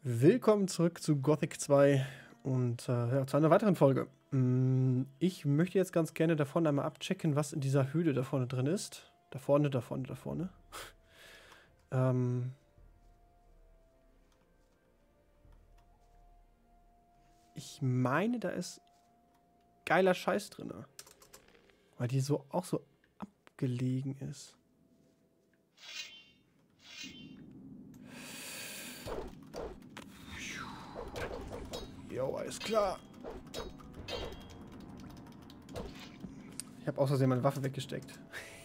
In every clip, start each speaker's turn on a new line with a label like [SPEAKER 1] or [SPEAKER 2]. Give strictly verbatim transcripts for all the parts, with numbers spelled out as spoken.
[SPEAKER 1] Willkommen zurück zu Gothic zwei und äh, ja, zu einer weiteren Folge. Mm, Ich möchte jetzt ganz gerne davon einmal abchecken, was in dieser Höhle da vorne drin ist. Da vorne, da vorne, da vorne. ähm ich meine, da ist geiler Scheiß drin. Weil die so auch so abgelegen ist. Jo, alles klar. Ich habe aus Versehen meine Waffe weggesteckt.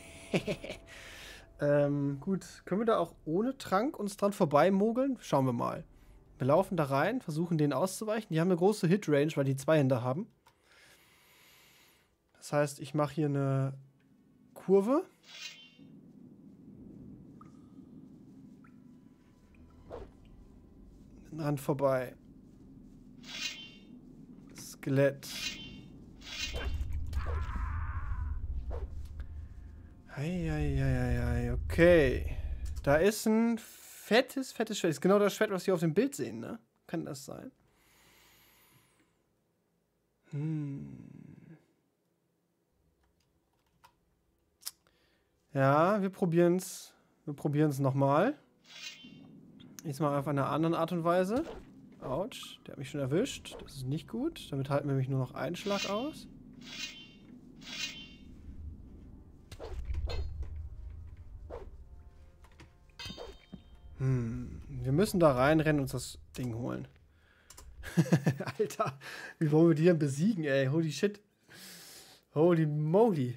[SPEAKER 1] ähm, gut, können wir da auch ohne Trank uns dran vorbeimogeln? Schauen wir mal. Wir laufen da rein, versuchen denen auszuweichen. Die haben eine große Hit-Range, weil die zwei Hände haben. Das heißt, ich mache hier eine Kurve. Rand vorbei. Skelett. Eieieiei, okay. Da ist ein fettes, fettes Schwert. Das ist genau das Schwert, was wir auf dem Bild sehen, ne? Kann das sein? Hm. Ja, wir probieren es. Wir probieren es nochmal. Diesmal auf eine andere Art und Weise. Autsch, der hat mich schon erwischt. Das ist nicht gut. Damit halten wir nämlich nur noch einen Schlag aus. Hm. Wir müssen da reinrennen und uns das Ding holen. Alter, wie wollen wir die denn besiegen, ey? Holy shit. Holy moly.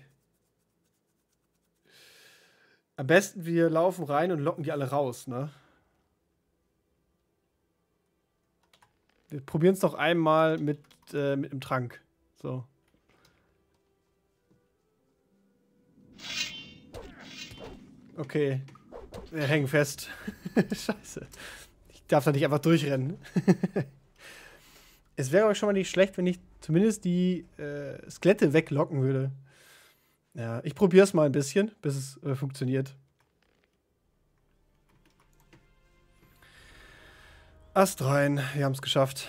[SPEAKER 1] Am besten wir laufen rein und locken die alle raus, ne? Wir probieren es doch einmal mit, äh, mit dem Trank. So. Okay. Wir hängen fest. Scheiße. Ich darf da nicht einfach durchrennen. Es wäre aber schon mal nicht schlecht, wenn ich zumindest die äh, Skelette weglocken würde. Ja, ich probiere es mal ein bisschen, bis es äh, funktioniert. Ast rein, wir haben es geschafft.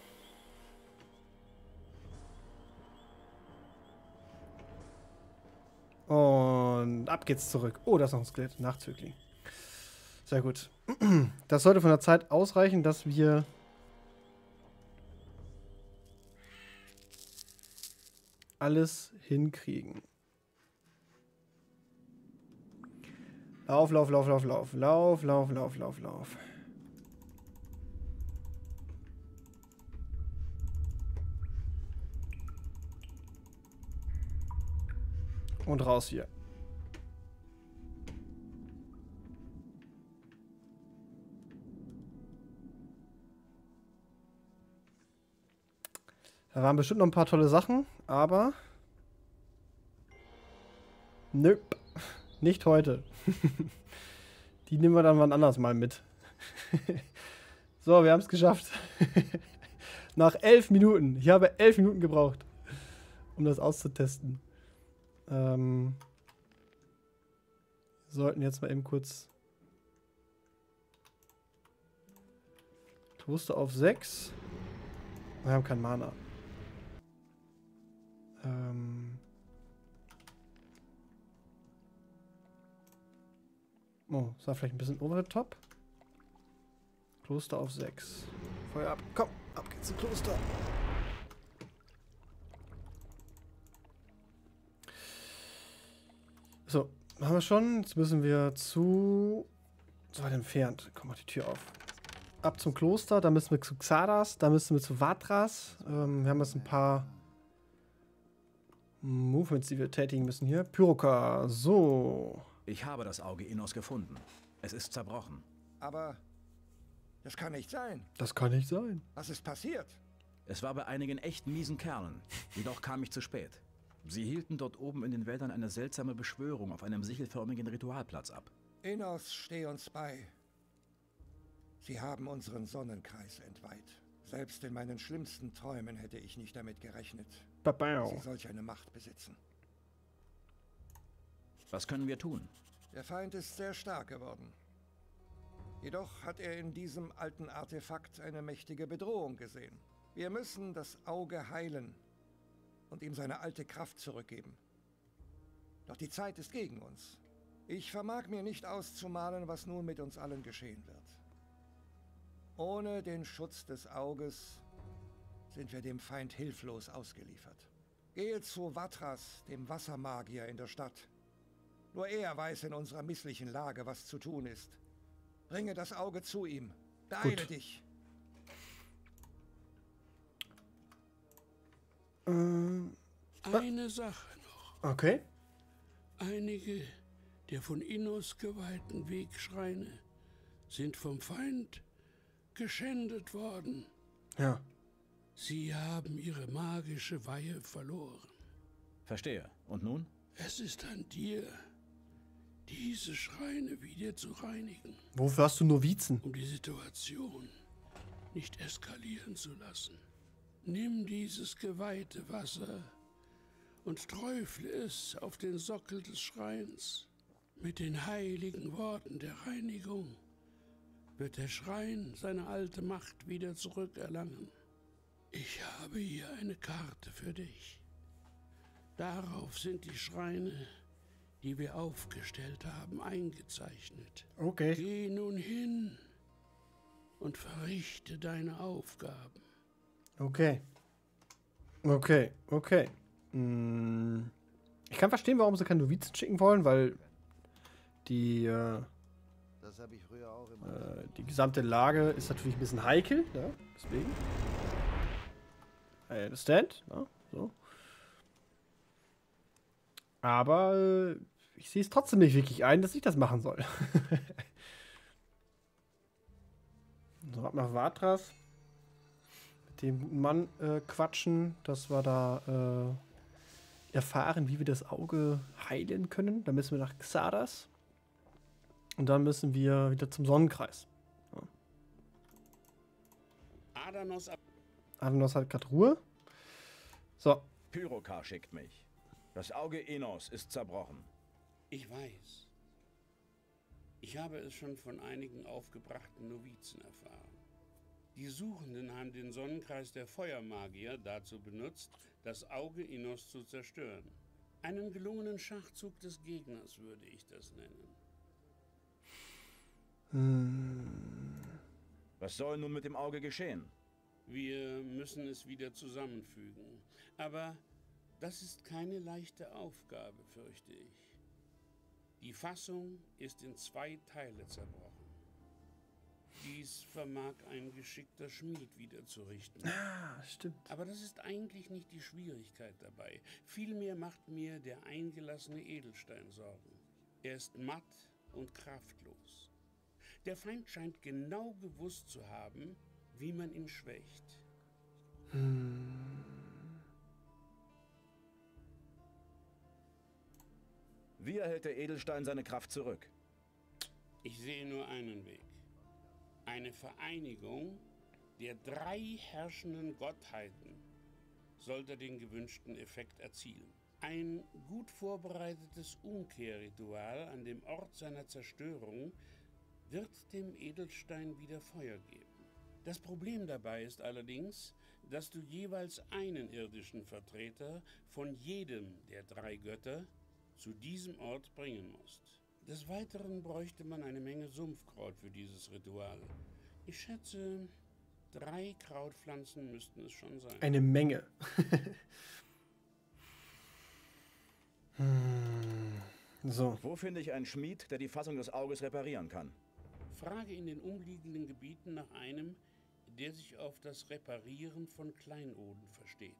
[SPEAKER 1] Und ab geht's zurück. Oh, da ist noch ein Skelett. Nachzügling. Sehr gut. Das sollte von der Zeit ausreichen, dass wir alles hinkriegen. Lauf, lauf, lauf, lauf, lauf. Lauf, lauf, lauf, lauf, lauf. Und raus hier. Da waren bestimmt noch ein paar tolle Sachen, aber nö, nicht heute. Die nehmen wir dann wann anders mal mit. So, wir haben es geschafft. Nach elf Minuten. Ich habe elf Minuten gebraucht, um das auszutesten. Ähm, wir sollten jetzt mal eben kurz Toaster auf sechs. Wir haben kein Mana. Ähm oh, das war vielleicht ein bisschen over the top. Kloster auf sechs. Feuer ab. Komm, ab geht's zum Kloster. So, haben wir schon. Jetzt müssen wir zu... So weit entfernt. Komm, mach die Tür auf. Ab zum Kloster. Da müssen wir zu Xardas. Da müssen wir zu Vatras. Ähm, wir haben jetzt ein paar Movements, die wir tätigen müssen hier. Pyroka. So.
[SPEAKER 2] Ich habe das Auge Innos gefunden. Es ist zerbrochen.
[SPEAKER 3] Aber das kann nicht sein.
[SPEAKER 1] Das kann nicht sein.
[SPEAKER 3] Was ist passiert?
[SPEAKER 2] Es war bei einigen echt miesen Kerlen. Jedoch kam ich zu spät. Sie hielten dort oben in den Wäldern eine seltsame Beschwörung auf einem sichelförmigen Ritualplatz ab.
[SPEAKER 3] Innos, steh uns bei. Sie haben unseren Sonnenkreis entweiht. Selbst in meinen schlimmsten Träumen hätte ich nicht damit gerechnet, dass sie solch eine Macht besitzen.
[SPEAKER 2] Was können wir tun?
[SPEAKER 3] Der Feind ist sehr stark geworden. Jedoch hat er in diesem alten Artefakt eine mächtige Bedrohung gesehen. Wir müssen das Auge heilen und ihm seine alte Kraft zurückgeben. Doch die Zeit ist gegen uns. Ich vermag mir nicht auszumalen, was nun mit uns allen geschehen wird. Ohne den Schutz des Auges sind wir dem Feind hilflos ausgeliefert. Gehe zu Vatras, dem Wassermagier in der Stadt. Nur er weiß in unserer misslichen Lage, was zu tun ist. Bringe das Auge zu ihm. Beeile Gut. dich.
[SPEAKER 4] Ähm, Eine Sache noch.
[SPEAKER 1] Okay.
[SPEAKER 4] Einige der von Innos geweihten Wegschreine sind vom Feind geschändet worden.
[SPEAKER 1] Ja.
[SPEAKER 4] Sie haben ihre magische Weihe verloren.
[SPEAKER 2] Verstehe. Und nun?
[SPEAKER 4] Es ist an dir, diese Schreine wieder zu reinigen.
[SPEAKER 1] Wofür hast du Novizen?
[SPEAKER 4] Um die Situation nicht eskalieren zu lassen. Nimm dieses geweihte Wasser und träufle es auf den Sockel des Schreins. Mit den heiligen Worten der Reinigung wird der Schrein seine alte Macht wieder zurückerlangen. Ich habe hier eine Karte für dich. Darauf sind die Schreine, die wir aufgestellt haben, eingezeichnet.
[SPEAKER 1] Okay.
[SPEAKER 4] Geh nun hin und verrichte deine Aufgaben.
[SPEAKER 1] Okay. Okay, okay. Hm. Ich kann verstehen, warum sie keine Novizen schicken wollen, weil die, äh,
[SPEAKER 5] das habe ich früher auch immer.
[SPEAKER 1] Äh, die gesamte Lage ist natürlich ein bisschen heikel, ja, deswegen. I understand, ja, so. Aber äh, ich sehe es trotzdem nicht wirklich ein, dass ich das machen soll. So, ab nach Vatras. Mit dem guten Mann äh, quatschen, dass wir da äh, erfahren, wie wir das Auge heilen können. Dann müssen wir nach Xardas. Und dann müssen wir wieder zum Sonnenkreis. Ja.
[SPEAKER 4] Adanos,
[SPEAKER 1] Adanos hat gerade Ruhe. So.
[SPEAKER 2] Pyrokar schickt mich. Das Auge Innos ist zerbrochen.
[SPEAKER 4] Ich weiß. Ich habe es schon von einigen aufgebrachten Novizen erfahren. Die Suchenden haben den Sonnenkreis der Feuermagier dazu benutzt, das Auge Innos zu zerstören. Einen gelungenen Schachzug des Gegners würde ich das nennen.
[SPEAKER 1] Hm.
[SPEAKER 2] Was soll nun mit dem Auge geschehen?
[SPEAKER 4] Wir müssen es wieder zusammenfügen. Aber das ist keine leichte Aufgabe, fürchte ich. Die Fassung ist in zwei Teile zerbrochen. Dies vermag ein geschickter Schmied wiederzurichten.
[SPEAKER 1] Ah, stimmt.
[SPEAKER 4] Aber das ist eigentlich nicht die Schwierigkeit dabei. Vielmehr macht mir der eingelassene Edelstein Sorgen. Er ist matt und kraftlos. Der Feind scheint genau gewusst zu haben, wie man ihn schwächt.
[SPEAKER 1] Hm.
[SPEAKER 2] Wie erhält der Edelstein seine Kraft zurück?
[SPEAKER 4] Ich sehe nur einen Weg. Eine Vereinigung der drei herrschenden Gottheiten sollte den gewünschten Effekt erzielen. Ein gut vorbereitetes Umkehrritual an dem Ort seiner Zerstörung wird dem Edelstein wieder Feuer geben. Das Problem dabei ist allerdings, dass du jeweils einen irdischen Vertreter von jedem der drei Götter zu diesem Ort bringen musst. Des Weiteren bräuchte man eine Menge Sumpfkraut für dieses Ritual. Ich schätze, drei Krautpflanzen müssten es schon sein.
[SPEAKER 1] Eine Menge. hm. So.
[SPEAKER 2] Wo finde ich einen Schmied, der die Fassung des Auges reparieren kann?
[SPEAKER 4] Frage in den umliegenden Gebieten nach einem, der sich auf das Reparieren von Kleinoden versteht.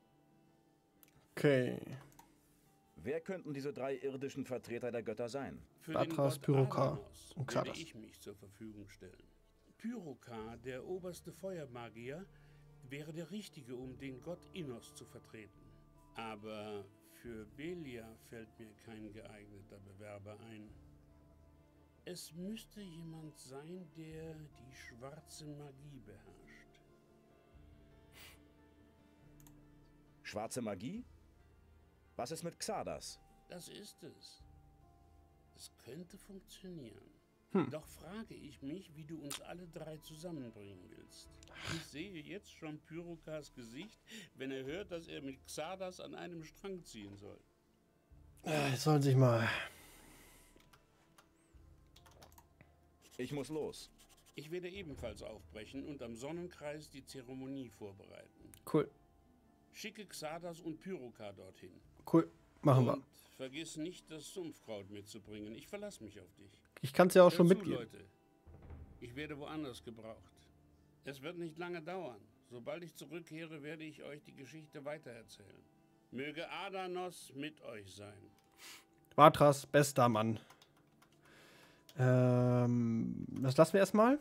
[SPEAKER 1] Okay.
[SPEAKER 2] Wer könnten diese drei irdischen Vertreter der Götter sein?
[SPEAKER 4] Für
[SPEAKER 1] Vatras,
[SPEAKER 4] den Gott
[SPEAKER 1] Pyrokar
[SPEAKER 4] Adanos
[SPEAKER 1] und
[SPEAKER 4] werde
[SPEAKER 1] Xardas.
[SPEAKER 4] ich mich zur Verfügung stellen. Pyrokar, der oberste Feuermagier, wäre der Richtige, um den Gott Innos zu vertreten. Aber für Belia fällt mir kein geeigneter Bewerber ein. Es müsste jemand sein, der die schwarze Magie beherrscht.
[SPEAKER 2] Schwarze Magie? Was ist mit Xardas?
[SPEAKER 4] Das ist es. Es könnte funktionieren.
[SPEAKER 1] Hm.
[SPEAKER 4] Doch frage ich mich, wie du uns alle drei zusammenbringen willst. Ich sehe jetzt schon Pyrokas Gesicht, wenn er hört, dass er mit Xardas an einem Strang ziehen soll.
[SPEAKER 1] Äh, sollen sich mal...
[SPEAKER 2] Ich muss los.
[SPEAKER 4] Ich werde ebenfalls aufbrechen und am Sonnenkreis die Zeremonie vorbereiten.
[SPEAKER 1] Cool.
[SPEAKER 4] Schicke Xardas und Pyroka dorthin.
[SPEAKER 1] Cool. Machen wir.
[SPEAKER 4] Und vergiss nicht, das Sumpfkraut mitzubringen. Ich verlasse mich auf dich.
[SPEAKER 1] Ich kann es ja auch
[SPEAKER 4] Hör
[SPEAKER 1] schon
[SPEAKER 4] zu,
[SPEAKER 1] mitgeben.
[SPEAKER 4] Leute. Ich werde woanders gebraucht. Es wird nicht lange dauern. Sobald ich zurückkehre, werde ich euch die Geschichte weitererzählen. Möge Adanos mit euch sein.
[SPEAKER 1] Vatras, bester Mann. Ähm, das lassen wir erstmal.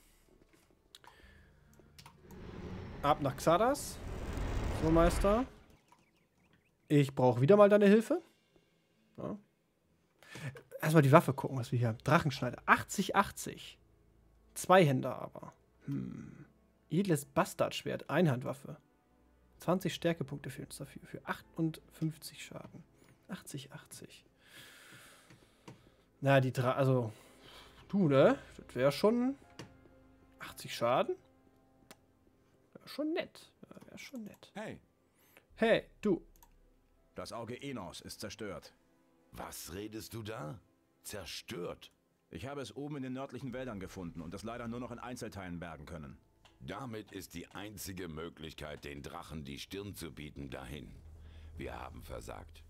[SPEAKER 1] Ab nach Xardas. So, Meister. Ich brauche wieder mal deine Hilfe. Ja. Erstmal die Waffe gucken, was wir hier haben. Drachenschneider. achtzig achtzig. Zweihänder aber. Hm. Edles Bastardschwert. Einhandwaffe. zwanzig Stärkepunkte fehlen uns dafür. Für achtundfünfzig Schaden. achtzig achtzig. Na, die drei, also, du, ne? Das wäre schon achtzig Schaden. Wäre schon nett. Wäre schon nett.
[SPEAKER 2] Hey,
[SPEAKER 1] Hey, du.
[SPEAKER 2] das Auge Enos ist zerstört.
[SPEAKER 6] Was redest du da? Zerstört.
[SPEAKER 2] Ich habe es oben in den nördlichen Wäldern gefunden und es leider nur noch in Einzelteilen bergen können.
[SPEAKER 6] Damit ist die einzige Möglichkeit, den Drachen die Stirn zu bieten, dahin. Wir haben versagt.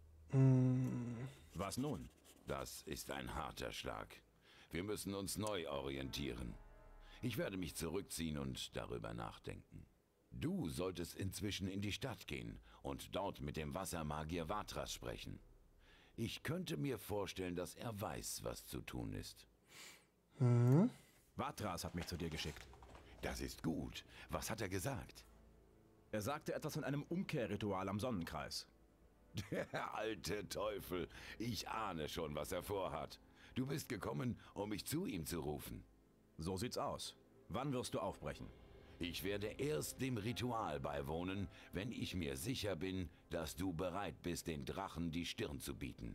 [SPEAKER 2] Was nun?
[SPEAKER 6] Das ist ein harter Schlag. Wir müssen uns neu orientieren. Ich werde mich zurückziehen und darüber nachdenken. Du solltest inzwischen in die Stadt gehen und dort mit dem Wassermagier Vatras sprechen. Ich könnte mir vorstellen, dass er weiß, was zu tun ist.
[SPEAKER 1] Mhm.
[SPEAKER 2] Vatras hat mich zu dir geschickt.
[SPEAKER 6] Das ist gut. Was hat er gesagt?
[SPEAKER 2] Er sagte etwas von einem Umkehrritual am Sonnenkreis.
[SPEAKER 6] Der alte Teufel. Ich ahne schon, was er vorhat. Du bist gekommen, um mich zu ihm zu rufen.
[SPEAKER 2] So sieht's aus. Wann wirst du aufbrechen?
[SPEAKER 6] Ich werde erst dem Ritual beiwohnen, wenn ich mir sicher bin, dass du bereit bist, den Drachen die Stirn zu bieten.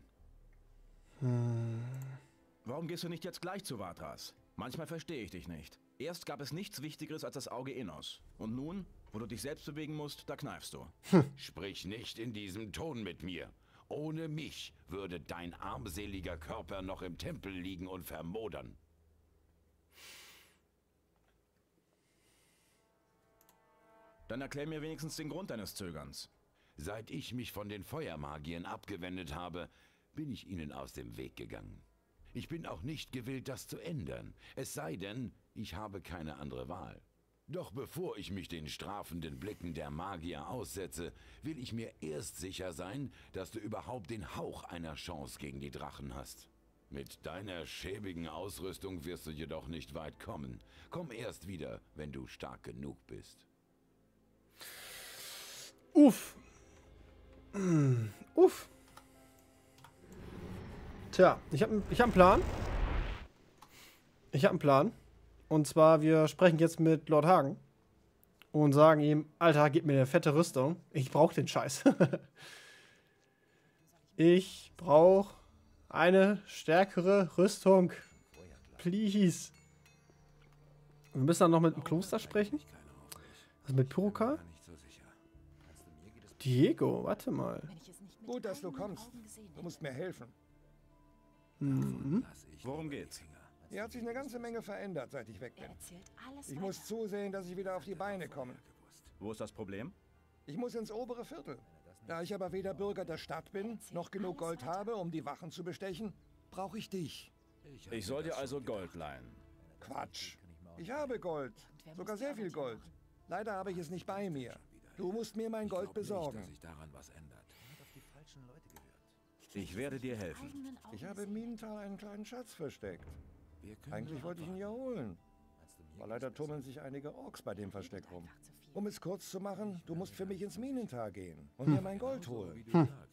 [SPEAKER 2] Warum gehst du nicht jetzt gleich zu Vatras? Manchmal verstehe ich dich nicht. Erst gab es nichts Wichtigeres als das Auge Enos. Und nun, wo du dich selbst bewegen musst, da kneifst du.
[SPEAKER 6] Sprich nicht in diesem Ton mit mir. Ohne mich würde dein armseliger Körper noch im Tempel liegen und vermodern.
[SPEAKER 2] Dann erklär mir wenigstens den Grund deines Zögerns.
[SPEAKER 6] Seit ich mich von den Feuermagiern abgewendet habe, bin ich ihnen aus dem Weg gegangen. Ich bin auch nicht gewillt, das zu ändern, es sei denn, ich habe keine andere Wahl. Doch bevor ich mich den strafenden Blicken der Magier aussetze, will ich mir erst sicher sein, dass du überhaupt den Hauch einer Chance gegen die Drachen hast. Mit deiner schäbigen Ausrüstung wirst du jedoch nicht weit kommen. Komm erst wieder, wenn du stark genug bist.
[SPEAKER 1] Uff. Mm, uff. Tja, ich habe ich hab einen Plan. Ich habe einen Plan. Und zwar, wir sprechen jetzt mit Lord Hagen und sagen ihm, Alter, gib mir eine fette Rüstung. Ich brauche den Scheiß. Ich brauche eine stärkere Rüstung. Please. Wir müssen dann noch mit dem Kloster sprechen. Also mit Pyroka? Diego, warte mal.
[SPEAKER 3] Gut, dass du kommst. Du musst mir helfen.
[SPEAKER 1] Mhm.
[SPEAKER 2] Worum geht's?
[SPEAKER 3] Hier hat sich eine ganze Menge verändert, seit ich weg bin. Ich muss zusehen, dass ich wieder auf die Beine komme.
[SPEAKER 2] Wo ist das Problem?
[SPEAKER 3] Ich muss ins obere Viertel. Da ich aber weder Bürger der Stadt bin, noch genug Gold habe, um die Wachen zu bestechen, brauche ich dich.
[SPEAKER 2] Ich soll dir also Gold leihen.
[SPEAKER 3] Quatsch. Ich habe Gold. Sogar sehr viel Gold. Leider habe ich es nicht bei mir. Du musst mir mein Gold besorgen.
[SPEAKER 2] Ich werde dir helfen.
[SPEAKER 3] Ich habe im Minental einen kleinen Schatz versteckt. Eigentlich wollte ich ihn ja holen. Aber leider tummeln sich einige Orks bei dem Versteck rum. Um es kurz zu machen, du musst für mich ins Minental gehen und mir mein Gold holen.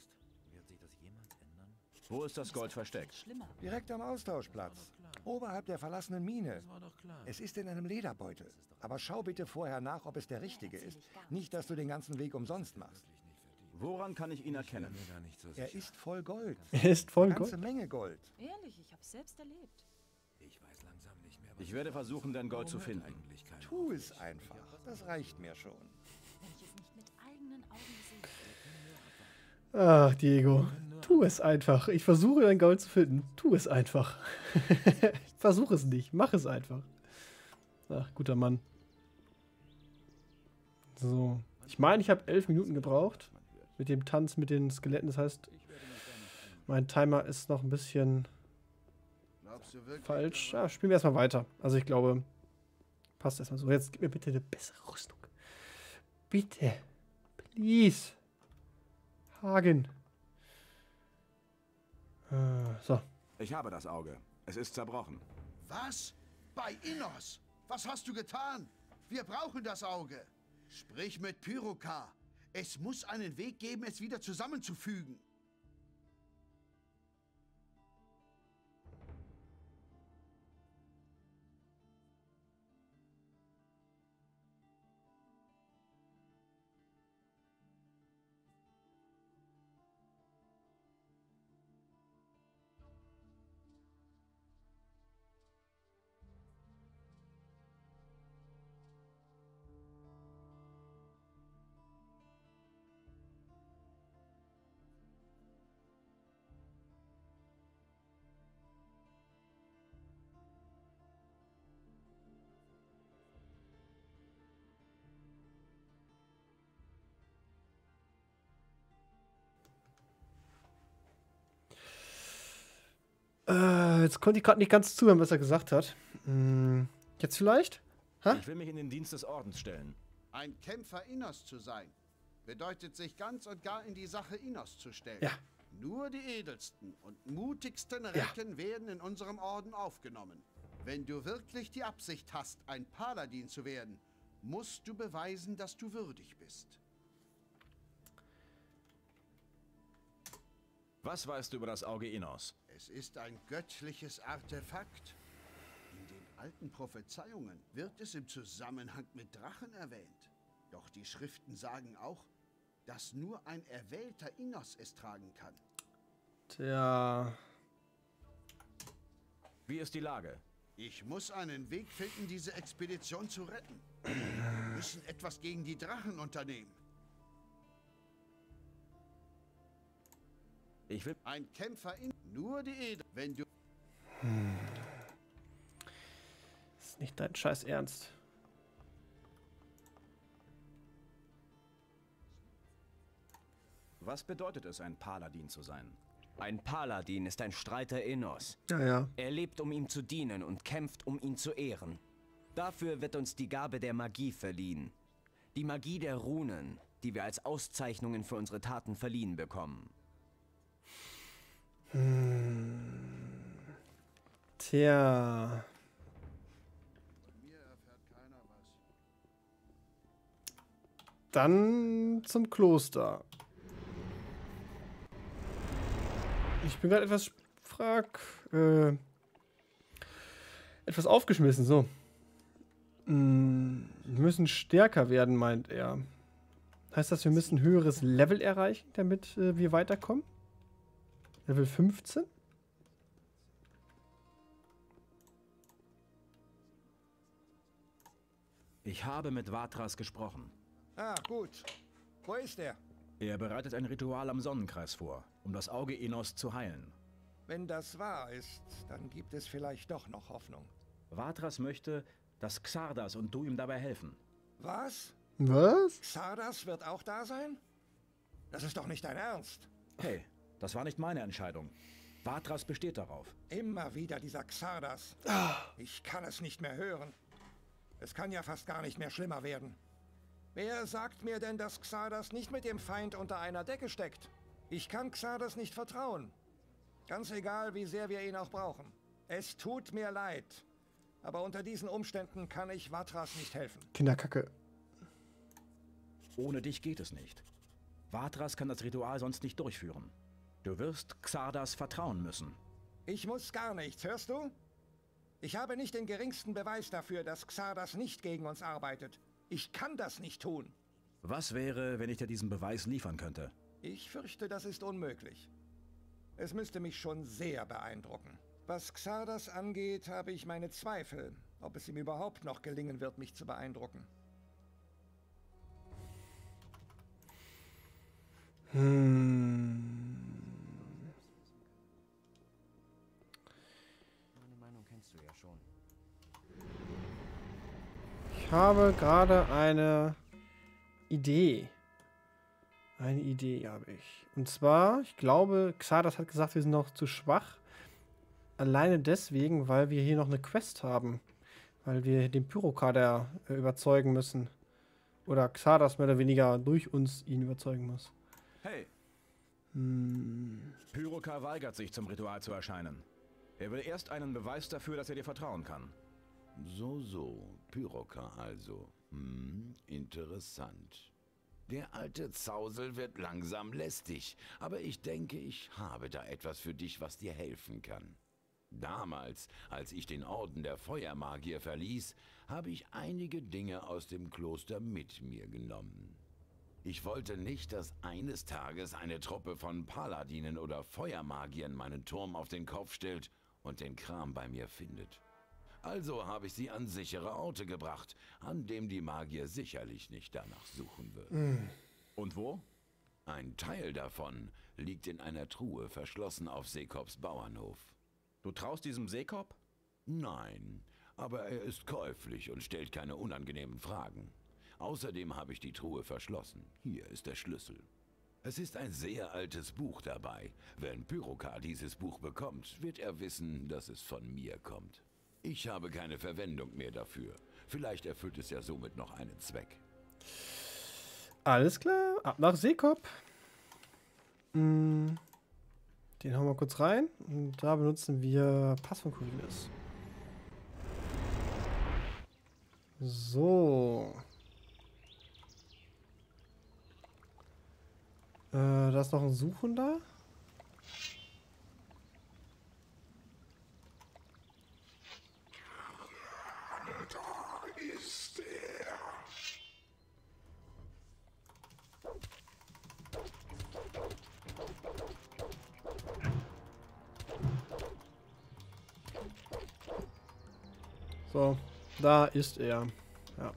[SPEAKER 2] Wo ist das Gold versteckt?
[SPEAKER 3] Direkt am Austauschplatz. Oberhalb der verlassenen Mine. Es ist in einem Lederbeutel. Aber schau bitte vorher nach, ob es der richtige ist. Nicht, dass du den ganzen Weg umsonst machst.
[SPEAKER 2] Woran kann ich ihn erkennen?
[SPEAKER 3] Er ist voll Gold.
[SPEAKER 1] Er ist voll
[SPEAKER 3] Eine ganze
[SPEAKER 1] Gold.
[SPEAKER 3] Menge Gold.
[SPEAKER 7] Ehrlich, ich hab's selbst erlebt.
[SPEAKER 5] Ich weiß langsam nicht mehr, was
[SPEAKER 2] Ich werde versuchen, dein Gold zu
[SPEAKER 5] Warum hört
[SPEAKER 2] finden.
[SPEAKER 5] eigentlich keiner
[SPEAKER 3] Tu
[SPEAKER 5] auf
[SPEAKER 3] es
[SPEAKER 5] mich?
[SPEAKER 3] einfach. Das reicht mir schon.
[SPEAKER 7] Wenn ich es nicht mit eigenen Augen gesehen hätte.
[SPEAKER 1] Ach, Diego. Tu es einfach. Ich versuche dein Gold zu finden. Tu es einfach. Versuch es nicht. Mach es einfach. Ach, guter Mann. So. Ich meine, ich habe elf Minuten gebraucht. Mit dem Tanz mit den Skeletten. Das heißt, mein Timer ist noch ein bisschen
[SPEAKER 5] Glaubst du wirklich,
[SPEAKER 1] falsch.
[SPEAKER 5] daran?
[SPEAKER 1] Ja, spielen wir erstmal weiter. Also ich glaube, passt erstmal so. Jetzt gib mir bitte eine bessere Rüstung. Bitte. Please. Hagen. Äh, so.
[SPEAKER 2] Ich habe das Auge. Es ist zerbrochen.
[SPEAKER 8] Was? Bei Innos? Was hast du getan? Wir brauchen das Auge. Sprich mit Pyrokar. Es muss einen Weg geben, es wieder zusammenzufügen.
[SPEAKER 1] Äh, jetzt konnte ich gerade nicht ganz zuhören, was er gesagt hat. Hm, jetzt vielleicht? Hä?
[SPEAKER 2] Ich will mich in den Dienst des Ordens stellen.
[SPEAKER 8] Ein Kämpfer Innos zu sein, bedeutet sich ganz und gar in die Sache Innos zu stellen.
[SPEAKER 1] Ja.
[SPEAKER 8] Nur die edelsten und mutigsten Recken werden in unserem Orden aufgenommen. Wenn du wirklich die Absicht hast, ein Paladin zu werden, musst du beweisen, dass du würdig bist.
[SPEAKER 2] Was weißt du über das Auge Innos?
[SPEAKER 8] Es ist ein göttliches Artefakt. In den alten Prophezeiungen wird es im Zusammenhang mit Drachen erwähnt. Doch die Schriften sagen auch, dass nur ein erwählter Innos es tragen kann.
[SPEAKER 1] Tja.
[SPEAKER 2] Wie ist die Lage?
[SPEAKER 8] Ich muss einen Weg finden, diese Expedition zu retten. Wir müssen etwas gegen die Drachen unternehmen.
[SPEAKER 2] Ich will...
[SPEAKER 8] Ein Kämpfer in... Nur die Edel. Wenn du...
[SPEAKER 1] Ist nicht dein Scheiß Ernst.
[SPEAKER 2] Was bedeutet es, ein Paladin zu sein?
[SPEAKER 9] Ein Paladin ist ein Streiter Innos.
[SPEAKER 1] Ja, ja.
[SPEAKER 9] Er lebt, um ihm zu dienen und kämpft, um ihn zu ehren. Dafür wird uns die Gabe der Magie verliehen. Die Magie der Runen, die wir als Auszeichnungen für unsere Taten verliehen bekommen.
[SPEAKER 1] Hm. Tja.
[SPEAKER 8] Von mir erfährt keiner was.
[SPEAKER 1] Dann zum Kloster. Ich bin gerade etwas frag... Äh, etwas aufgeschmissen, so. Mm, wir müssen stärker werden, meint er. Heißt das, wir müssen ein höheres Level erreichen, damit äh, wir weiterkommen? Level fünfzehn?
[SPEAKER 2] Ich habe mit Vatras gesprochen.
[SPEAKER 3] Ah, gut. Wo ist er?
[SPEAKER 2] Er bereitet ein Ritual am Sonnenkreis vor, um das Auge Innos zu heilen.
[SPEAKER 3] Wenn das wahr ist, dann gibt es vielleicht doch noch Hoffnung.
[SPEAKER 2] Vatras möchte, dass Xardas und du ihm dabei helfen.
[SPEAKER 3] Was?
[SPEAKER 1] Was?
[SPEAKER 3] Xardas wird auch da sein? Das ist doch nicht dein Ernst.
[SPEAKER 2] Hey, das war nicht meine Entscheidung. Vatras besteht darauf.
[SPEAKER 3] Immer wieder dieser Xardas. Ich kann es nicht mehr hören. Es kann ja fast gar nicht mehr schlimmer werden. Wer sagt mir denn, dass Xardas nicht mit dem Feind unter einer Decke steckt? Ich kann Xardas nicht vertrauen. Ganz egal, wie sehr wir ihn auch brauchen. Es tut mir leid. Aber unter diesen Umständen kann ich Vatras nicht helfen.
[SPEAKER 1] Kinderkacke.
[SPEAKER 2] Ohne dich geht es nicht. Vatras kann das Ritual sonst nicht durchführen. Du wirst Xardas vertrauen müssen.
[SPEAKER 3] Ich muss gar nichts, hörst du? Ich habe nicht den geringsten Beweis dafür, dass Xardas nicht gegen uns arbeitet. Ich kann das nicht tun.
[SPEAKER 2] Was wäre, wenn ich dir diesen Beweis liefern könnte?
[SPEAKER 3] Ich fürchte, das ist unmöglich. Es müsste mich schon sehr beeindrucken. Was Xardas angeht, habe ich meine Zweifel, ob es ihm überhaupt noch gelingen wird, mich zu beeindrucken.
[SPEAKER 1] Hm.
[SPEAKER 9] Meine Meinung kennst du ja schon.
[SPEAKER 1] Ich habe gerade eine Idee. Eine Idee habe ich. Und zwar, ich glaube, Xardas hat gesagt, wir sind noch zu schwach. Alleine deswegen, weil wir hier noch eine Quest haben. Weil wir den Pyrokader äh, überzeugen müssen. Oder Xardas mehr oder weniger durch uns ihn überzeugen muss.
[SPEAKER 2] Hey,
[SPEAKER 1] Hm.
[SPEAKER 2] Pyrokar weigert sich, zum Ritual zu erscheinen. Er will erst einen Beweis dafür, dass er dir vertrauen kann.
[SPEAKER 6] So, so. Pyrokar also. Hm, interessant. Der alte Zausel wird langsam lästig, aber ich denke, ich habe da etwas für dich, was dir helfen kann. Damals, als ich den Orden der Feuermagier verließ, habe ich einige Dinge aus dem Kloster mit mir genommen. Ich wollte nicht, dass eines Tages eine Truppe von Paladinen oder Feuermagiern meinen Turm auf den Kopf stellt und den Kram bei mir findet. Also habe ich sie an sichere Orte gebracht, an dem die Magier sicherlich nicht danach suchen würden.
[SPEAKER 2] Und wo?
[SPEAKER 6] Ein Teil davon liegt in einer Truhe verschlossen auf Seekops Bauernhof.
[SPEAKER 2] Du traust diesem Seekop?
[SPEAKER 6] Nein, aber er ist käuflich und stellt keine unangenehmen Fragen. Außerdem habe ich die Truhe verschlossen. Hier ist der Schlüssel. Es ist ein sehr altes Buch dabei. Wenn Pyrokar dieses Buch bekommt, wird er wissen, dass es von mir kommt. Ich habe keine Verwendung mehr dafür. Vielleicht erfüllt es ja somit noch einen Zweck.
[SPEAKER 1] Alles klar, ab nach Seekop. Hm. Den hauen wir kurz rein. Und da benutzen wir Pass von Korinis. So. Äh, da ist noch ein Suchender.
[SPEAKER 10] Da ist er.
[SPEAKER 1] So, da ist er. Ja.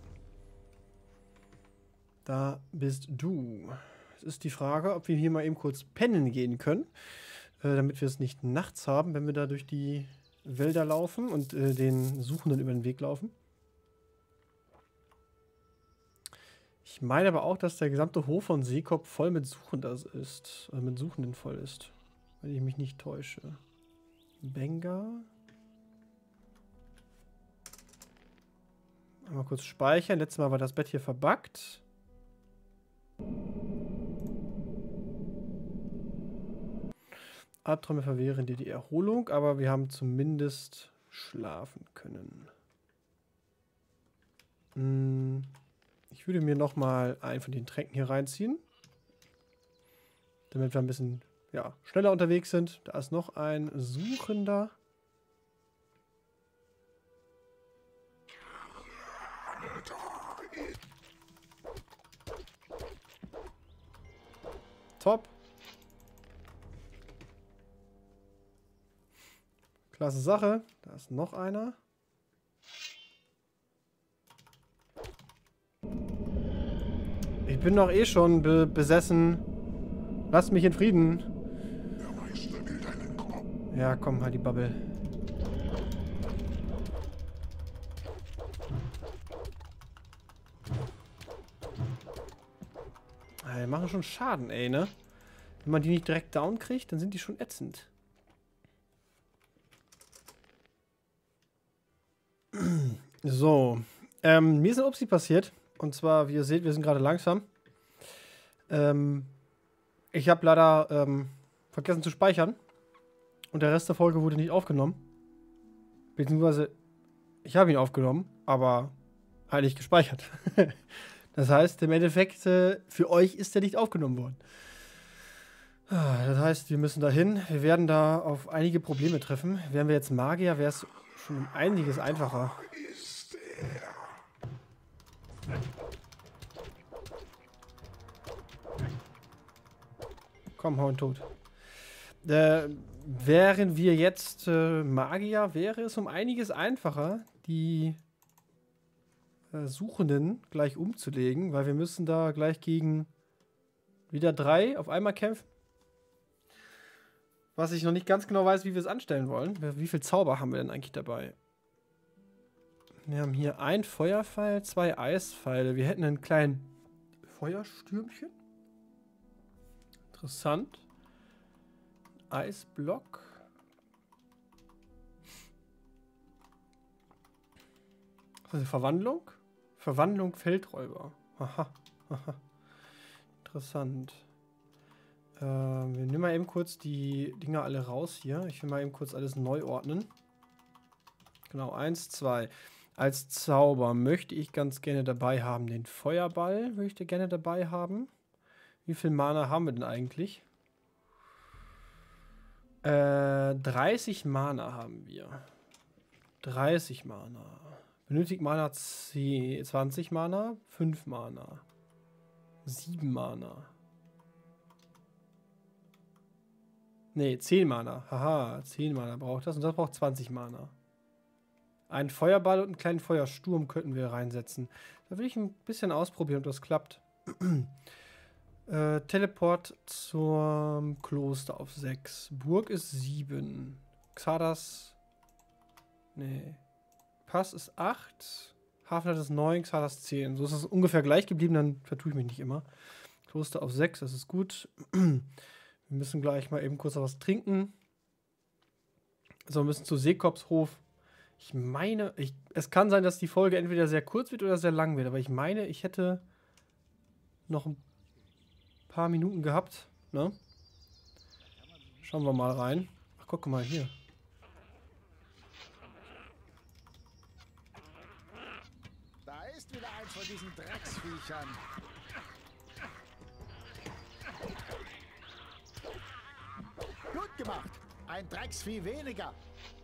[SPEAKER 1] Da bist du. Es ist die Frage, ob wir hier mal eben kurz pennen gehen können, äh, damit wir es nicht nachts haben, wenn wir da durch die Wälder laufen und äh, den Suchenden über den Weg laufen. Ich meine aber auch, dass der gesamte Hof von Seekop voll mit Suchenden ist, äh, mit Suchenden voll ist, wenn ich mich nicht täusche. Benga. Mal kurz speichern. Letztes Mal war das Bett hier verbuggt. Albträume verwehren dir die Erholung, aber wir haben zumindest schlafen können. Hm. Ich würde mir nochmal einen von den Tränken hier reinziehen. Damit wir ein bisschen ja, schneller unterwegs sind. Da ist noch ein Suchender. Top. Klasse Sache. Da ist noch einer. Ich bin doch eh schon be besessen. Lass mich in Frieden.
[SPEAKER 10] Der Meister will deinen Kopf.
[SPEAKER 1] Ja, komm, halt die Bubble. Ah, die machen schon Schaden, ey, ne? Wenn man die nicht direkt down kriegt, dann sind die schon ätzend. So. Ähm, mir ist ein Upsi passiert. Und zwar, wie ihr seht, wir sind gerade langsam. Ähm, ich habe leider ähm, vergessen zu speichern. Und der Rest der Folge wurde nicht aufgenommen. Beziehungsweise, ich habe ihn aufgenommen, aber halt nicht gespeichert. Das heißt, im Endeffekt, äh, für euch ist der nicht aufgenommen worden. Das heißt, wir müssen dahin. Wir werden da auf einige Probleme treffen. Wären wir jetzt Magier, wäre es schon um einiges einfacher.
[SPEAKER 10] Ist er.
[SPEAKER 1] Komm, hau ihn tot. Äh, wären wir jetzt äh, Magier, wäre es um einiges einfacher, die äh, Suchenden gleich umzulegen, weil wir müssen da gleich gegen wieder drei auf einmal kämpfen. Was ich noch nicht ganz genau weiß, wie wir es anstellen wollen. Wie viel Zauber haben wir denn eigentlich dabei? Wir haben hier ein Feuerpfeil, zwei Eispfeile. Wir hätten einen kleinen Feuerstürmchen. Interessant. Eisblock. Also Verwandlung? Verwandlung Feldräuber. Aha. Aha. Interessant. Äh, wir nehmen mal eben kurz die Dinger alle raus hier. Ich will mal eben kurz alles neu ordnen. Genau, eins, zwei. Als Zauber möchte ich ganz gerne dabei haben den Feuerball. Würde ich da gerne dabei haben. Wie viel Mana haben wir denn eigentlich? Äh, dreißig Mana haben wir. dreißig Mana. Benötigt Mana zehn, zwanzig Mana. fünf Mana. sieben Mana. Ne, zehn Mana. Haha, zehn Mana braucht das. Und das braucht zwanzig Mana. Einen Feuerball und einen kleinen Feuersturm könnten wir reinsetzen. Da will ich ein bisschen ausprobieren, ob das klappt. äh, Teleport zum Kloster auf sechs. Burg ist sieben. Xardas. Nee. Pass ist acht. Hafenstadt ist neun. Xardas zehn. So ist es ungefähr gleich geblieben, dann vertue ich mich nicht immer. Kloster auf sechs, das ist gut. Wir müssen gleich mal eben kurz was trinken. So, wir müssen zu Seekopshof. Ich meine, ich, es kann sein, dass die Folge entweder sehr kurz wird oder sehr lang wird, aber ich meine, ich hätte noch ein paar Minuten gehabt, ne? Schauen wir mal rein. Ach, guck mal hier.
[SPEAKER 11] Da ist wieder eins von diesen Drecksviechern. Gut gemacht. Ein Drecksvieh weniger.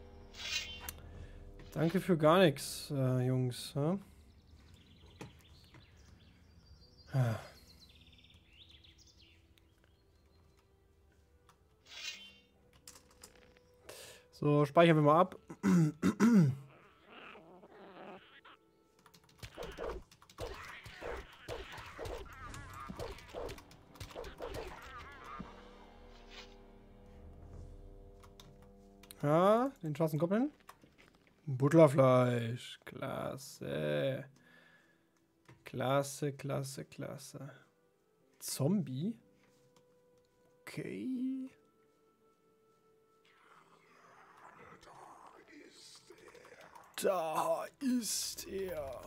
[SPEAKER 1] Danke für gar nichts, äh, Jungs. Ja? So, speichern wir mal ab. Ja, den schwarzen Goblin. Butterfleisch. Klasse. Klasse, klasse, klasse. Zombie? Okay. Da ist er.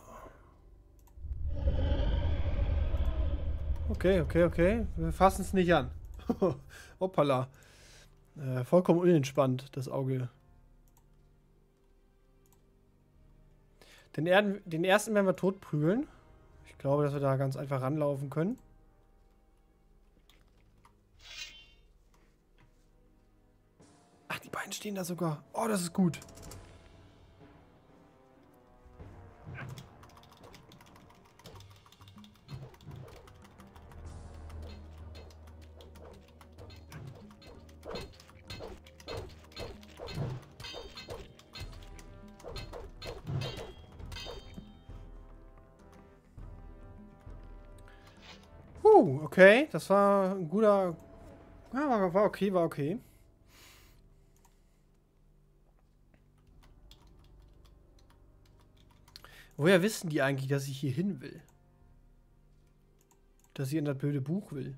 [SPEAKER 1] Okay, okay, okay. Wir fassen es nicht an. Hoppala. Äh, vollkommen unentspannt, das Auge. Den, Erden, den ersten werden wir tot prügeln. Ich glaube, dass wir da ganz einfach ranlaufen können. Ach, die beiden stehen da sogar. Oh, das ist gut. Uh, okay, das war ein guter... Ja, war, war okay, war okay. Woher wissen die eigentlich, dass ich hier hin will? Dass ich in das blöde Buch will?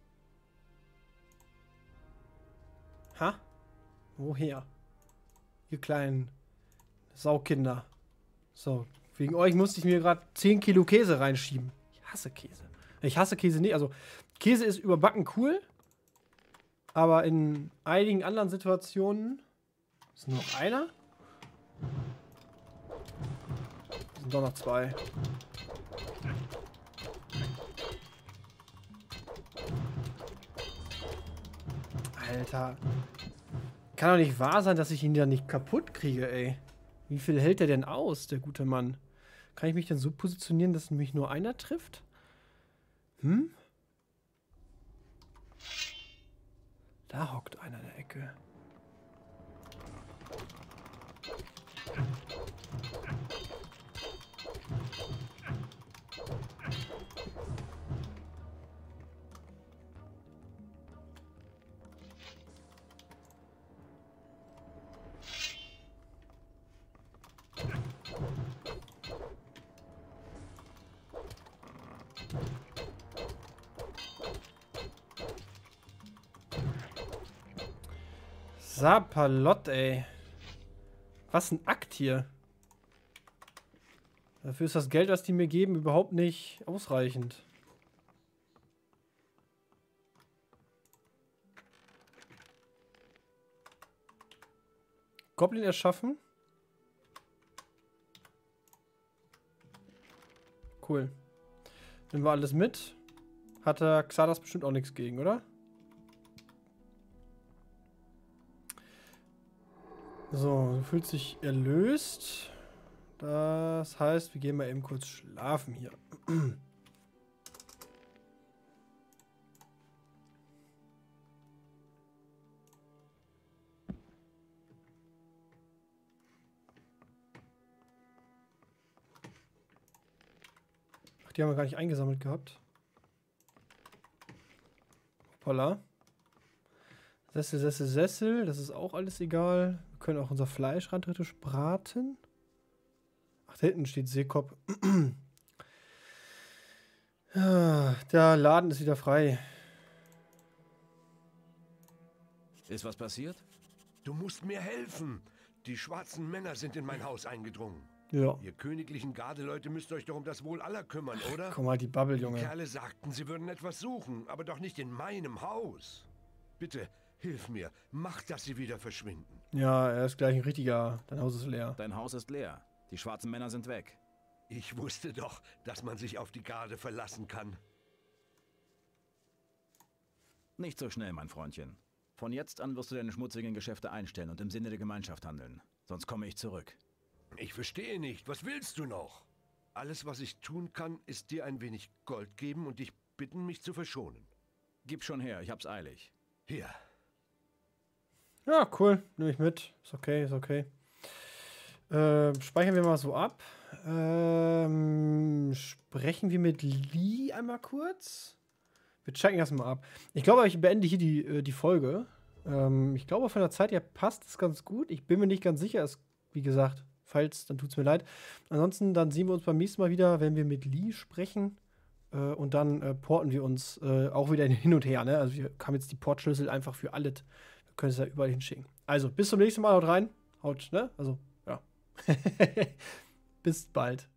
[SPEAKER 1] Ha? Woher? Ihr kleinen Saukinder. So, wegen euch musste ich mir gerade zehn Kilo Käse reinschieben. Ich hasse Käse. Ich hasse Käse nicht. Also, Käse ist überbacken cool. Aber in einigen anderen Situationen ist nur noch einer. Es sind doch noch zwei. Alter. Kann doch nicht wahr sein, dass ich ihn ja nicht kaputt kriege, ey. Wie viel hält der denn aus, der gute Mann? Kann ich mich denn so positionieren, dass mich nur einer trifft? Hm? Da hockt einer in der Ecke. Sapalot, ey. Was ein Akt hier. Dafür ist das Geld, was die mir geben, überhaupt nicht ausreichend. Goblin erschaffen. Cool. Nehmen wir alles mit. Hat der Xardas bestimmt auch nichts gegen, oder? So, du fühlst dich erlöst. Das heißt, wir gehen mal eben kurz schlafen hier. Ach, die haben wir gar nicht eingesammelt gehabt. Hoppala. Sessel, Sessel, Sessel. Das ist auch alles egal. Wir können auch unser Fleisch rein theoretisch braten. Ach, da hinten steht Seekop. Ja, der Laden ist wieder frei.
[SPEAKER 2] Ist was passiert?
[SPEAKER 12] Du musst mir helfen. Die schwarzen Männer sind in mein Haus eingedrungen.
[SPEAKER 1] Ja.
[SPEAKER 12] Ihr königlichen Gardeleute müsst euch doch um das Wohl aller kümmern, oder?
[SPEAKER 1] Guck mal, die Bubble, Junge.
[SPEAKER 12] Die Kerle sagten, sie würden etwas suchen, aber doch nicht in meinem Haus. Bitte, hilf mir. Mach, dass sie wieder verschwinden.
[SPEAKER 1] Ja, er ist gleich ein richtiger. Dein Haus ist leer.
[SPEAKER 2] Dein Haus ist leer. Die schwarzen Männer sind weg.
[SPEAKER 12] Ich wusste doch, dass man sich auf die Garde verlassen kann.
[SPEAKER 2] Nicht so schnell, mein Freundchen. Von jetzt an wirst du deine schmutzigen Geschäfte einstellen und im Sinne der Gemeinschaft handeln. Sonst komme ich zurück.
[SPEAKER 12] Ich verstehe nicht. Was willst du noch? Alles, was ich tun kann, ist dir ein wenig Gold geben und dich bitten, mich zu verschonen.
[SPEAKER 2] Gib schon her, ich hab's eilig.
[SPEAKER 12] Hier.
[SPEAKER 1] Ja, cool. Nehme ich mit. Ist okay, ist okay. Äh, speichern wir mal so ab. Ähm, sprechen wir mit Lee einmal kurz. Wir checken das mal ab. Ich glaube, ich beende hier die, äh, die Folge. Ähm, ich glaube, von der Zeit her passt es ganz gut. Ich bin mir nicht ganz sicher. Es, wie gesagt, falls, dann tut es mir leid. Ansonsten, dann sehen wir uns beim nächsten Mal wieder, wenn wir mit Lee sprechen. Äh, und dann äh, porten wir uns äh, auch wieder hin und her. Ne? Also wir haben jetzt die Portschlüssel einfach für alles. Wir können es ja überall hinschicken. Also, bis zum nächsten Mal. Haut rein. Haut, ne? Also, ja. Bis bald.